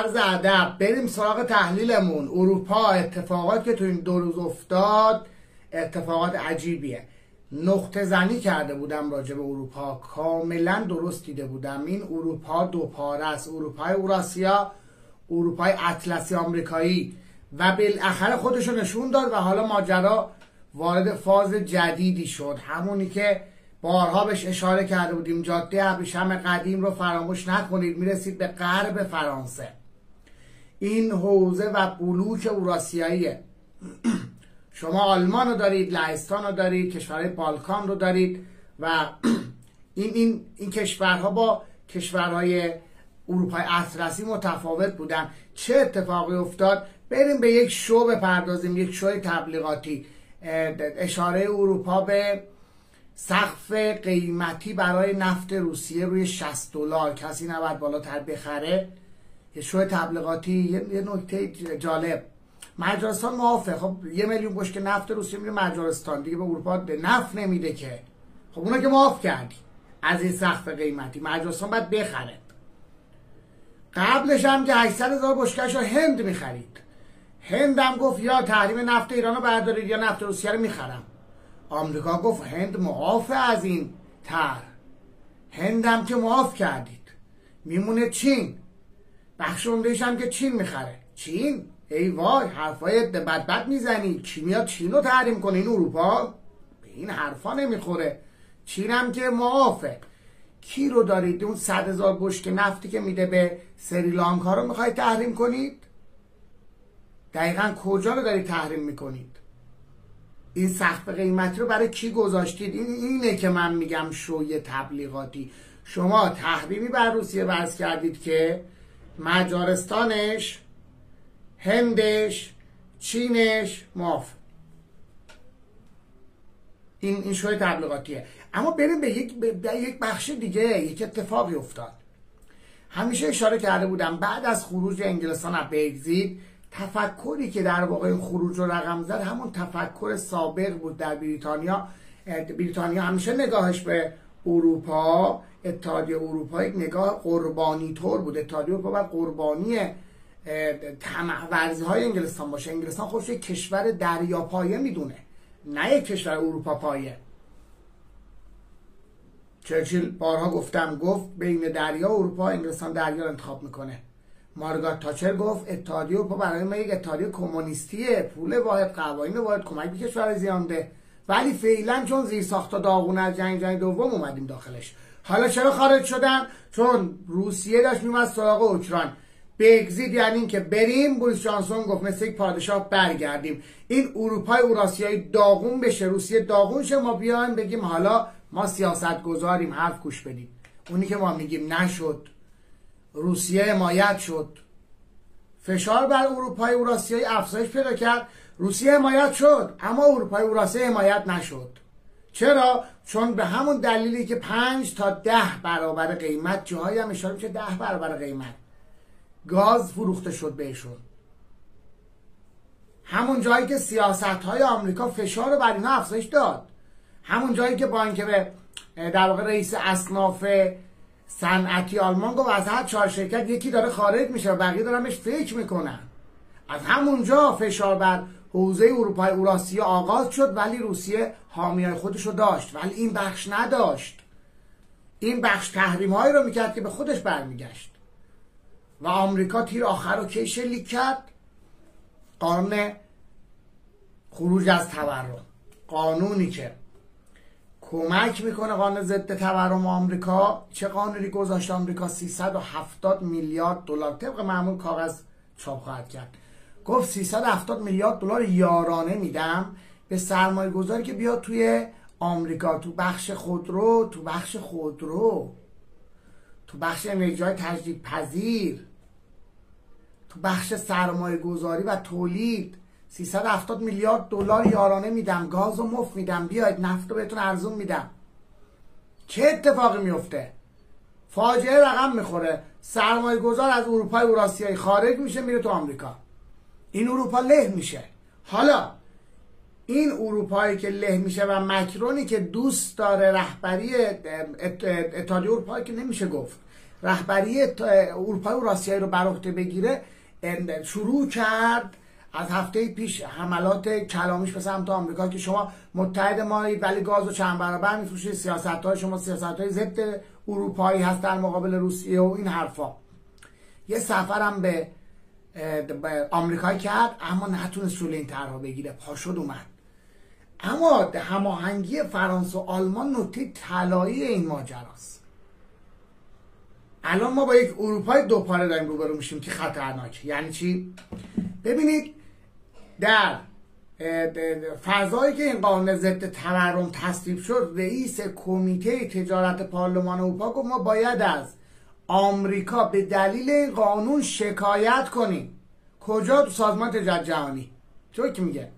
عرض ادب بریم سراغ تحلیلمون. اروپا، اتفاقات که تو این 2 روز افتاد اتفاقات عجیبیه. نقطه زنی کرده بودم راجع به اروپا، کاملا درست دیده بودم. این اروپا دو پاره است، اروپای اوراسیا، اروپای اطلسی آمریکایی، و بالاخره خودشو نشون داد و حالا ماجرا وارد فاز جدیدی شد، همونی که بارها بهش اشاره کرده بودیم. جاده ابریشم قدیم رو فراموش نکنید، میرسید به غرب فرانسه. این حوزه و بلوک اوراسیاییه. شما آلمان رو دارید، لهستان رو دارید، کشورهای بالکان رو دارید و این کشورها با کشورهای اروپای اطلسی متفاوت بودن. چه اتفاقی افتاد؟ بریم به یک شو بپردازیم، یک شو تبلیغاتی. اشاره اروپا به سقف قیمتی برای نفت روسیه روی 60 دلار، کسی نباید بالاتر بخره. یه شو تبلیغاتی. یه نکته جالب، مجارستان موافق. خب 1 میلیون بشکه نفت روسیه میره مجارستان، دیگه به اروپا نفت نمیده که. خب اونا که معاف کردی از این سقف قیمتی، مجارستان باید بخره. قبلش هم که 800,000 بشکه‌اش رو هند میخرید. هند هم گفت یا تحریم نفت ایران رو بردارید یا نفت روسیه رو میخرم. آمریکا گفت هند معاف از این طرح. هند هم که معاف کردید، میمونه چین. بخش عمده‌اش هم که چین میخره. چین؟ ای وای، حرفای بد میزنی. کی میاد چین رو تحریم کنه؟ این اروپا به این حرفا نمیخوره. چین هم که معافه. کی رو دارید؟ اون 100,000 بشکه نفتی که میده به سریلانکا رو میخواید تحریم کنید؟ دقیقا کجا رو دارید تحریم میکنید؟ این سقف قیمتی رو برای کی گذاشتید؟ اینه که من میگم شوی تبلیغاتی. شما تحریمی بر روسیه وضع کردید که مجارستانش، هندش، چینش معاف. این شوی تبلیغاتیه. اما بریم به یک بخش دیگه. یک اتفاقی افتاد. همیشه اشاره کرده بودم بعد از خروج انگلستان از برگزیت، تفکری که در واقع خروج رو رقم زد همون تفکر سابق بود در بریتانیا. بریتانیا همیشه نگاهش به اروپا، اتحادیه اروپا، یک نگاه قربانی طور بود. اتحادیه اروپا باید قربانی طمع‌ورزی های انگلستان باشه. انگلستان خودش یک کشور دریاپایه میدونه، نه یک کشور اروپا پایه. چرچیل بارها گفت بین دریا و اروپا انگلستان دریا رو انتخاب میکنه. مارگارت تاچر گفت اتحادیه اروپا برای ما یک اتحادیه کمونیستیه، پول واحد، قوانین واحد، کمک به کشور زیانده. ولی فعلا چون زیرساخت‌ها داغونه از جنگ دوم اومدیم داخلش. حالا چرا خارج شدن؟ چون روسیه داشت میومد سراغ اوکراین. برگزیت یعنی این که بریم، بوریس جانسون گفت مثل یک پادشاه برگردیم. این اروپای اوراسیایی داغون بشه، روسیه داغون شه، ما بیایم بگیم حالا ما سیاست گذاریم، حرف گوش بدیم. اونی که ما میگیم نشد. روسیه حمایت شد، فشار بر اروپای اوراسیایی افزایش پیدا کرد. روسیه حمایت شد اما اروپای اوراسیایی حمایت نشد. چرا؟ چون به همون دلیلی که 5 تا 10 برابر قیمت، جاهایی هم اشاره میشه 10 برابر قیمت گاز فروخته شد بهشون. همون جایی که سیاست‌های آمریکا فشار رو بر اینا افزایش داد، همون جایی که با اینکه به در واقع رئیس اصناف صنعتی آلمان گفت از هر 4 شرکت یکی داره خارج میشه و بقیه دارن بهش فکر میکنن، از همونجا فشار بر حوزه اروپای اوراسیا آغاز شد. ولی روسیه حامیای خودش رو داشت، ولی این بخش نداشت. این بخش تحریم‌هایی رو میکرد که به خودش برمیگشت. و آمریکا تیر آخر رو کی شلیک کرد؟ قانون خروج از تورم، قانونی که کمک میکنه، قانون ضد تورم آمریکا. چه قانونی گذاشت آمریکا؟ 370 میلیارد دلار طبق معمول کاغذ چاپ خواهد کرد. گفت 370 میلیارد دلار یارانه میدم به سرمایه گذاری که بیاد توی آمریکا، تو بخش خودرو، تو بخش انرژی‌های تجدیدپذیر، تو بخش سرمایه گذاری و تولید. 370 میلیارد دلار یارانه میدم، گاز و مفت میدم، بیاید نفت رو بهتون ارزون میدم. چه اتفاقی میفته؟ فاجعه رقم میخوره. سرمایه گذار از اروپای اوراسیایی خارج میشه، میره تو آمریکا. این اروپا له میشه. حالا این اروپایی که له میشه و مکرونی که دوست داره رهبری اتحادیه اروپا، که نمیشه گفت رهبری اروپای اوراسیایی رو بر عهده بگیره شروع کرد از هفته پیش حملات کلامیش به سمت آمریکا که شما متحد مایید ولی گاز رو چند برابر میفروشید، سیاست‌های شما سیاست‌های ضد اروپایی هست در مقابل روسیه و این حرفا. یه سفرم به آمریکا کرد اما نتونست جلوی این طرحو بگیره، پاشد اومد. اما هماهنگی فرانسه و آلمان نکته طلایی این ماجراست. الان ما با یک اروپای دوپاره داریم روبرو میشیم که خطرناکه. یعنی چی؟ ببینید در فضایی که این قانون ضد تورم تصویب شد، رئیس کمیته تجارت پارلمان اروپا گفت ما باید از آمریکا به دلیل این قانون شکایت کنیم. کجا؟ تو سازمان تجارت جهانی. چون که میگه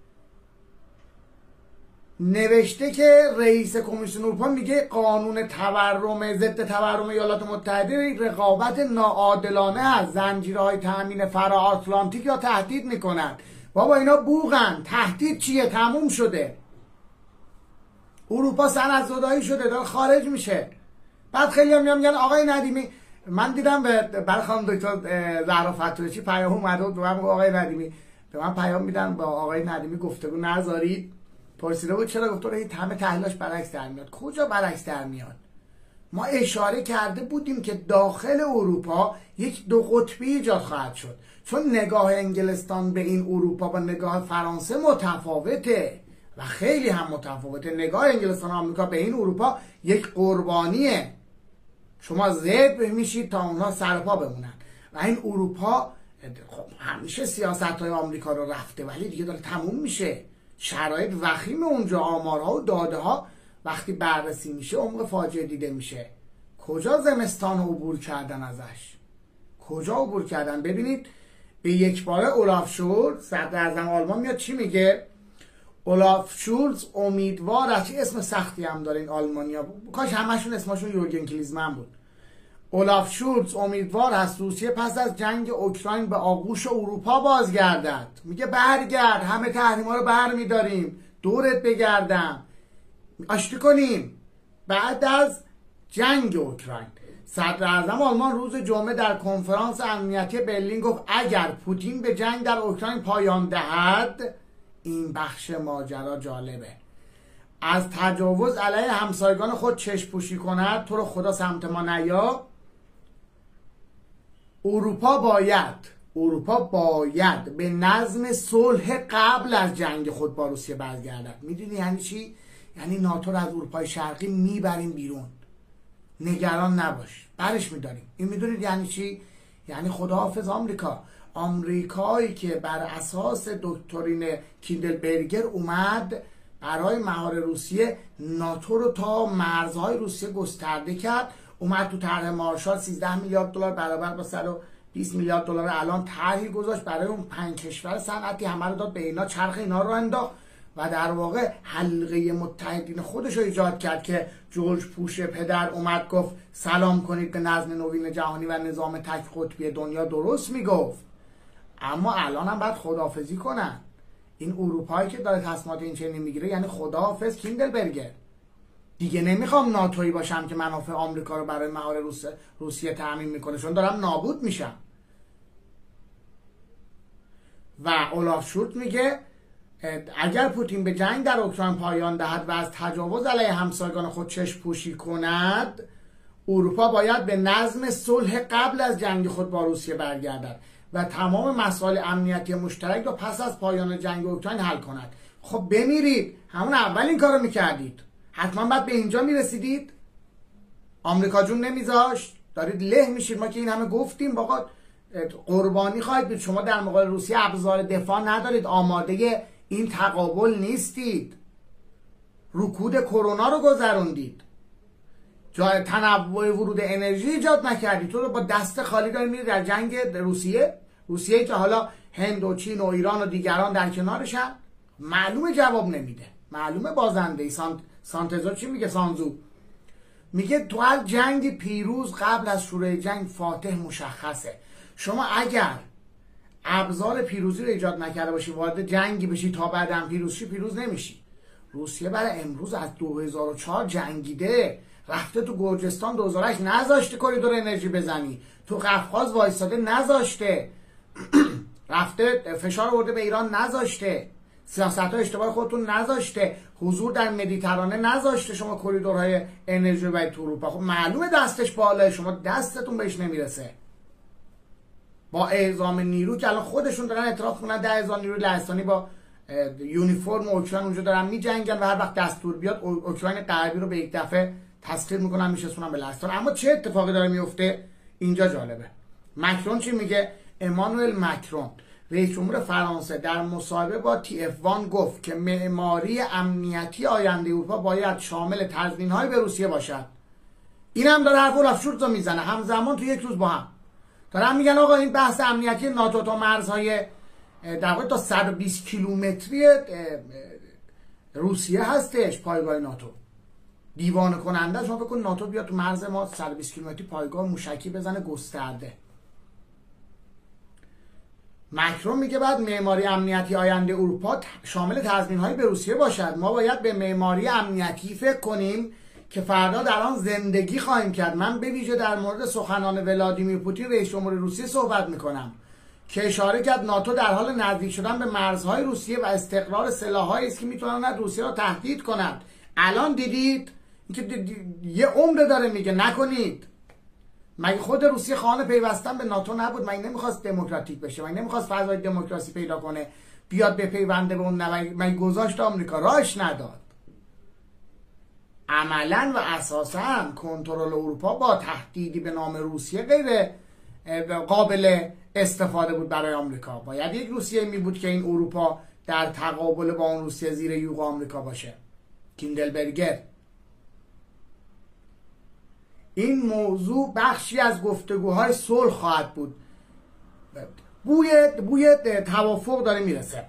نوشته که رئیس کمیسیون اروپا میگه قانون تورم ضد تورم ایالات متحده رقابت ناعادلانه از زنجیرهای تامین فرا آتلانتیک یا تهدید میکنن. بابا اینا بوغن. تهدید چیه؟ تموم شده. اروپا سندزدایی شده، داره خارج میشه. بعد خیلی هم میگن آقای ندیمی، من دیدم برای خانم دکتر زهرا فتوحچی پیام اومده بود به من، آقای ندیمی به من پیام میدن با آقای ندیمی گفتگو نذارید. پرسیده بود چرا؟ گفت این همه تحلیلاش برعکس در میاد. کجا برعکس در میاد؟ ما اشاره کرده بودیم که داخل اروپا یک دو قطبی ایجاد خواهد شد، چون نگاه انگلستان به این اروپا با نگاه فرانسه متفاوته و خیلی هم متفاوته. نگاه انگلستان و آمریکا به این اروپا یک قربانیه. شما زد میشید تا اونها سرپا بمونن و این اروپا خب همیشه سیاست‌های آمریکا رو رفته ولی دیگه داره تموم میشه. شرایط وخیم اونجا، آمارها و داده ها وقتی بررسی میشه عمق فاجعه دیده میشه. کجا زمستان عبور کردن ازش؟ کجا عبور کردن؟ ببینید به یک باره اولاف شولز صدر اعظم آلمان میاد چی میگه؟ اولاف شولز امیدوار است، اسم سختی هم داره این آلمانیا، کاش همشون اسمشون یورگن کلیزمن بود. اولاف شولز امیدوار است روسیه پس از جنگ اوکراین به آغوش اروپا بازگردد. میگه برگرد، همه تحریما رو برمیداریم، دورت بگردم، آشتی کنیم بعد از جنگ اوکراین. صدر اعظم آلمان روز جمعه در کنفرانس امنیتی برلین گفت اگر پوتین به جنگ در اوکراین پایان دهد، این بخش ماجرا جالبه، از تجاوز علیه همسایگان خود چشم پوشی کند، تو رو خدا سمت ما نیا. اروپا باید به نظم صلح قبل از جنگ خود با روسیه برگردد. میدونی یعنی چی؟ یعنی ناتو رو از اروپای شرقی میبریم بیرون، نگران نباش، برش میداریم. این میدونید یعنی چی؟ یعنی خداحافظ آمریکا. آمریکایی که بر اساس دکترین کیندلبرگر اومد برای مهار روسیه ناتو رو تا مرزهای روسیه گسترده کرد، اومد تو طرح مارشال 13 میلیارد دلار برابر با 120 میلیارد دلار الان طرحی گذاشت برای اون 5 کشور صنعتی، همه رو داد به اینا، چرخ اینا رو انداخت و در واقع حلقه متحدین خودش رو ایجاد کرد که جورج بوش پدر اومد گفت سلام کنید به نظم نوین جهانی و نظام تک قطبی دنیا. درست میگفت، اما الان هم باید خداحافظی کنن. این اروپایی که داره تصمیمات این چنین میگیره یعنی خداحافظ کیندلبرگر. دیگه نمیخوام ناتویی باشم که منافع آمریکا رو برای مهار روسیه تامین میکنه، چون دارم نابود میشم. و اولاف شولز میگه اگر پوتین به جنگ در اوکراین پایان دهد و از تجاوز علیه همسایگان خود چشم پوشی کند، اروپا باید به نظم صلح قبل از جنگ خود با روسیه برگردد و تمام مسائل امنیتی مشترک را پس از پایان جنگ اوکراین حل کند. خب بمیرید، همون اول این کارو میکردید، حتما بعد به اینجا میرسیدید. آمریکا جون نمیذاشت، دارید له میشید. ما که این همه گفتیم واقعا قربانی خواهید بود. شما در مقابل روسیه ابزار دفاع ندارید، آماده این تقابل نیستید. رکود کرونا رو گذروندید، جای تنوع ورود انرژی ایجاد نکردید. تو رو با دست خالی دارید میرید در جنگ روسیه که حالا هند و چین و ایران و دیگران در کنارشن. معلومه جواب نمیده، معلومه بازنده. سانتزو چی میگه؟ سانزو میگه تو هر جنگ پیروز قبل از شروع جنگ فاتح مشخصه. شما اگر ابزار پیروزی رو ایجاد نکرده باشی، وارد جنگی بشی تا بعدم پیروز نمیشی. روسیه برای امروز از 2004 جنگیده، رفته تو گرجستان 2008 نذاشته کریدور انرژی بزنی، تو قفقاز وایساده نذاشته، رفته فشار آورده به ایران نذاشته، سیاست‌های اشتباه خودتون نذاشته، حضور در مدیترانه نذاشته شما کریدورهای انرژی رو برید تو اروپا. خب معلومه دستش بالاه، شما دستتون بهش نمیرسه. با اعزام نیرو که الان خودشون دارن اعتراف کنن 10,000 نیروی لهستانی با یونیفرم اوکراین اونجا دارن میجنگن و هر وقت دستور بیاد اوکراین غربی رو به یک دفعه تسخیر میکنن میشسونن به لهستان. اما چه اتفاقی داره میفته اینجا جالبه. مکرون چی میگه؟ امانوئل مکرون رئیس جمهور فرانسه در مصاحبه با TF1 گفت که معماری امنیتی آینده اروپا باید شامل تضمین‌های به روسیه باشد. این هم داره حرف اولافشورت رو میزنه همزمان تو یک روز با هم دارن میگن آقا این بحث امنیتی ناتو تا مرزهای در واقع تا 120 کیلومتری روسیه هستش پایگاه ناتو. دیوانه کننده. شما فکر کن ناتو بیاد تو مرز ما 120 کیلومتری پایگاه موشکی بزنه گسترده. مکرون میگه بعد معماری امنیتی آینده اروپا شامل تضمین‌های به روسیه باشد. ما باید به معماری امنیتی فکر کنیم که فردا در آن زندگی خواهیم کرد. من به ویژه در مورد سخنان ولادیمیر پوتین رئیس جمهور روسیه صحبت میکنم که اشاره کرد ناتو در حال نزدیک شدن به مرزهای روسیه و استقرار سلاح‌هایی است که میتونن روسیه را تهدید کنند. الان دیدید اینکه یه عمر داره میگه نکنید. مگه خود روسیه خواهان پیوستن به ناتو نبود؟ مگه نمیخواست دموکراتیک بشه؟ مگه نمیخواست فضای دموکراسی پیدا کنه بیاد به پیونده به اون؟ مگه گذاشت آمریکا راهش نداد؟ عملا و اساسا کنترل اروپا با تهدیدی به نام روسیه غیر قابل استفاده بود برای آمریکا. باید یک روسیه می بود که این اروپا در تقابل با اون روسیه زیر یوغ آمریکا باشه. کیندلبرگر. این موضوع بخشی از گفتگوهای صلح خواهد بود. بوی توافق داره میرسه.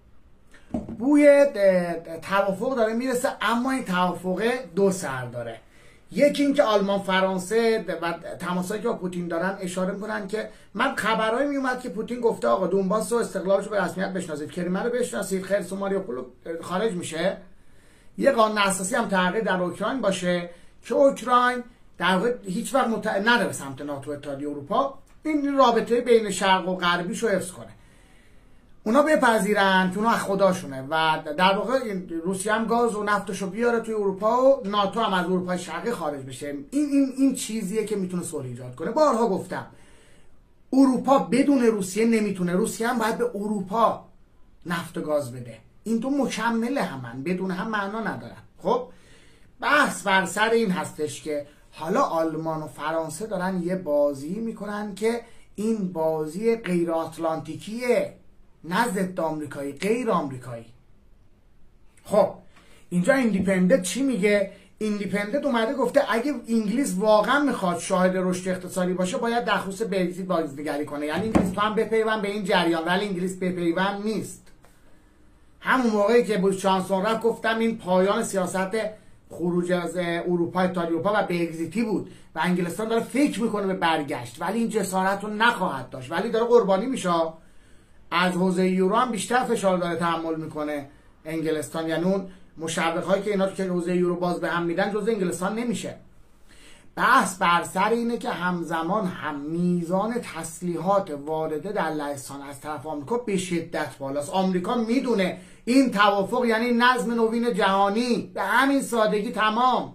اما این توافق دو سر داره. یکی این که آلمان فرانسه و تماسایی که با پوتین دارن اشاره میکنن که من خبرایی میومد که پوتین گفته آقا دونباس و استقلالش رو به رسمیت بشناسید، کریمه رو بشناسید، خرسون ماریوپول خارج میشه. یه قانون اساسی هم تغییر در اوکراین باشه که اوکراین در واقع هیچ وقت نره به سمت ناتو اتحادیه اروپا، این رابطه بین شرق و غربیشو حفظ کنه. اونا بپذیرن که اونا خداشونه و در واقع روسیه هم گاز و نفتشو بیاره توی اروپا و ناتو هم از اروپای شرقی خارج بشه. این چیزیه که میتونه صلح ایجاد کنه. بارها گفتم اروپا بدون روسیه نمیتونه. روسیه هم باید به اروپا نفت و گاز بده. این دو مکمل همن، بدون هم معنا ندارن. خب بحث بر سر این هستش که حالا آلمان و فرانسه دارن یه بازی میکنن که این بازی غیر آتلانتیکیه، نه ضد آمریکایی، غیر آمریکایی. خب اینجا ایندیپندنت چی میگه؟ ایندیپندنت اومده گفته اگه انگلیس واقعا میخواد شاهد رشد اقتصادی باشه باید در خصوص برگزیت بازنگری کنه. یعنی انگلیس تو هم بپیوند به این جریان، ولی انگلیس بپیوند نیست. همون موقعی که بوریس جانسون رفت گفتم این پایان سیاست خروج از اروپا، اتحادیه اروپا و برگزیتی بود و انگلستان داره فکر میکنه به برگشت، ولی این جسارت رو نخواهد داشت، ولی داره قربانی میشه. از حوزه یورو هم بیشتر فشار داره تحمل میکنه انگلستان. یعنی اون مشوق هایی که اینا تو که حوزه یورو باز به هم میدن جزء انگلستان نمیشه. بحث بر سر اینه که همزمان هم میزان تسلیحات وارده در لهستان از طرف آمریکا به شدت بالاست. آمریکا میدونه این توافق یعنی نظم نوین جهانی، به همین سادگی تمام.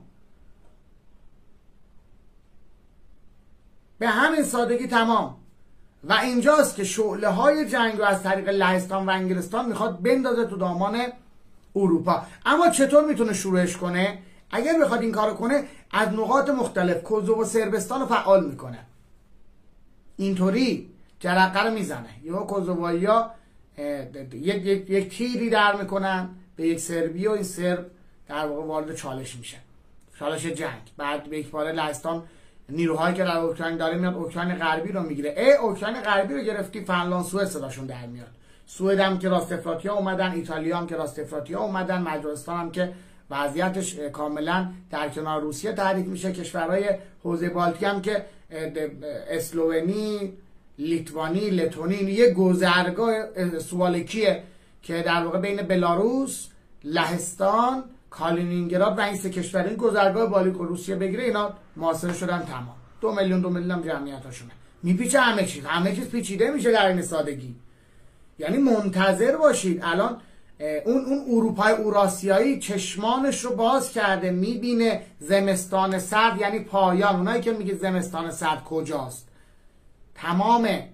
به همین سادگی تمام. و اینجاست که شعله های جنگ رو از طریق لهستان و انگلستان میخواد بندازه تو دامان اروپا. اما چطور میتونه شروعش کنه؟ اگر بخواد این کارو کنه از نقاط مختلف کوزوو و صربستان رو فعال میکنه. اینطوری جرقه رو میزنه. یا کوزووایی‌ها یک تیری در میکنن به یک سربی و این سرب در واقع وارد چالش میشه، چالش جنگ. بعد به یک بار لهستان نیروهایی که در اوکراین داره میاد اوکراین غربی رو میگیره. اوکراین غربی رو گرفتی، فنلاند سوئد صداشون در میاد. سوئد هم که راست افراطی‌ها اومدن، ایتالیا هم که راست افراطی‌ها اومدن، مجارستان هم که وضعیتش کاملا در کنار روسیه تحریک میشه. کشورهای حوزه بالتی هم که اسلوونی، لیتوانی، لتونی، یه گذرگاه سوالکیه که در واقع بین بلاروس، لهستان، کالینینگراد و این سه کشور این گذرگاه بالیک و روسیه بگیره، اینا محاصره شدن تمام. 2 میلیون هم جمعیتاشونه. میپیچه همه چیز پیچیده میشه در این سادگی. یعنی منتظر باشید. الان اون اروپای اوراسیایی چشمانش رو باز کرده، میبینه زمستان سرد یعنی پایان. اونایی که میگه زمستان سرد کجاست، تمامه.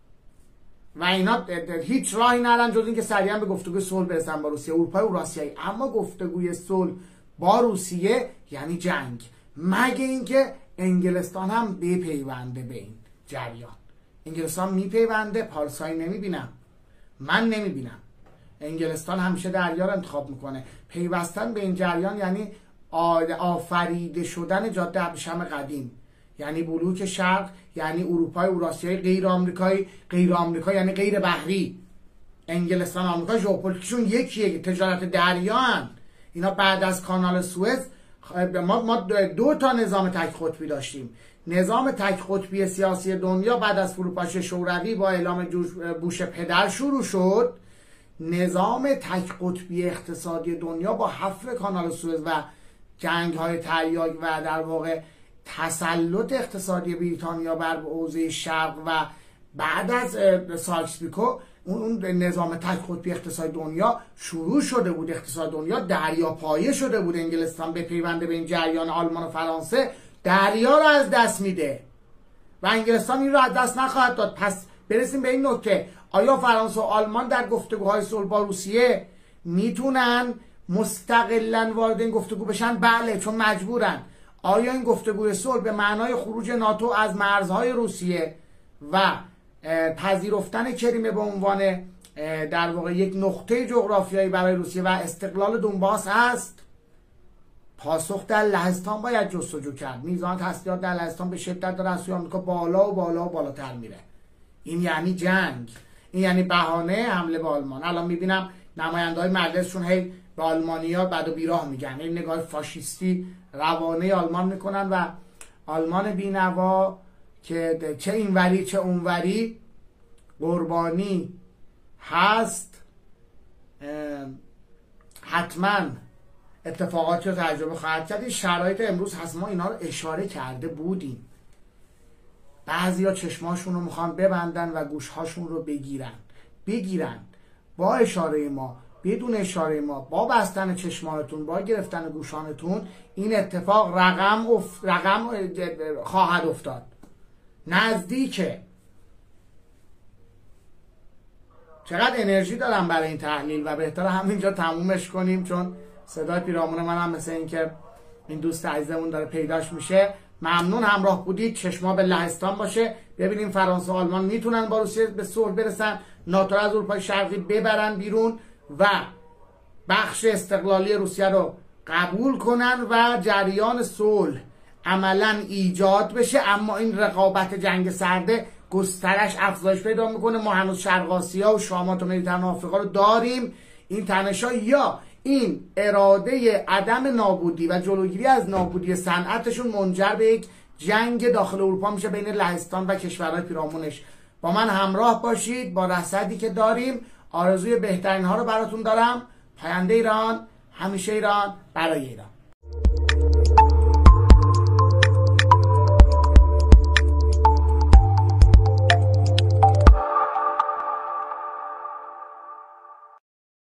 و اینا هیچ راهی ندارن جز اینکه سریعا به گفتگوی صلح برسن با روسیه، اروپای اوراسیایی. اما گفتگوی صلح با روسیه یعنی جنگ، مگه اینکه انگلستان هم بپیونده به این جریان. انگلستان میپیونده، پارسایی نمیبینم، من نمیبینم. انگلستان همیشه دریا رو انتخاب میکنه. پیوستن به این جریان یعنی آفریده شدن جاده ابریشم قدیم، یعنی بلوک شرق، یعنی اروپای اوراسیایی غیر آمریکایی. غیر آمریکا یعنی غیر بحری. انگلستان و آمریکا ژئوپلیتیکشون یکیه، تجارت دریا هن. اینا بعد از کانال سوئز ما 2 تا نظام تک قطبی داشتیم. نظام تک قطبی سیاسی دنیا بعد از فروپاشی شوروی با اعلام بوش پدر شروع شد. نظام تک قطبی اقتصادی دنیا با حفر کانال سوئز و جنگ های تریاک و در واقع تسلط اقتصادی بریتانیا بر حوزه شرق و بعد از ساکس-پیکو اون نظام تک قطبی اقتصاد دنیا شروع شده بود. اقتصاد دنیا دریاپایه شده بود. انگلستان به پیونده به این جریان، آلمان و فرانسه دریا رو از دست میده و انگلستان این رو از دست نخواهد داد. پس برسیم به این نکته، آیا فرانسه و آلمان در گفتگوهای صلح با روسیه میتونن مستقلاً وارد این گفتگو بشن؟ بله، چون مجبورن. آیا این گفتگوی صلح به معنای خروج ناتو از مرزهای روسیه و پذیرفتن کریمه به عنوان در واقع یک نقطه جغرافیایی برای روسیه و استقلال دونباس است؟ پاسخ در لهستان باید جستجو کرد. میزان تسلیحات در لهستان به شدت داره از سوی آمریکا بالا و بالا و بالاتر میره. این یعنی جنگ، این یعنی بهانه حمله به آلمان. الان میبینم نماینده‌های مجلسشون هی به آلمانیا بد و بیراه میگن، این نگاه فاشیستی روانه آلمان میکنن و آلمان بینوا که چه اینوری چه اونوری قربانی هست، حتما اتفاقاتی رو تجربه خواهد کرد. این شرایط امروز هست، ما اینا رو اشاره کرده بودیم. بعضیا چشماشون رو میخوان ببندن و گوشهاشون رو بگیرن با اشاره ما، بدون اشاره ما، با بستن چشمانتون، با گرفتن گوشانتون این اتفاق رقم خواهد افتاد. نزدیکه. چقدر انرژی دارم برای این تحلیل و بهتره همینجا تمومش کنیم، چون صدای پیرامون من هم مثل این که این دوست عزیزمون داره پیداش میشه. ممنون همراه بودید. چشما به لهستان باشه، ببینیم فرانسه و آلمان میتونن با روسیه به صلح برسن، ناتو از اروپای شرقی ببرن بیرون و بخش استقلالی روسیه رو قبول کنن و جریان صلح عملا ایجاد بشه. اما این رقابت جنگ سرده گسترش افزایش پیدا میکنه. ما هنوز شرق آسیا و شامات و مدیترانه آفریقا رو داریم. این تنش‌ها یا این اراده عدم نابودی و جلوگیری از نابودی صنعتشون منجر به یک جنگ داخل اروپا میشه بین لهستان و کشورهای پیرامونش. با من همراه باشید با رصدی که داریم. آرزوی بهترین ها رو براتون دارم. پاینده ایران، همیشه ایران، برای ایران.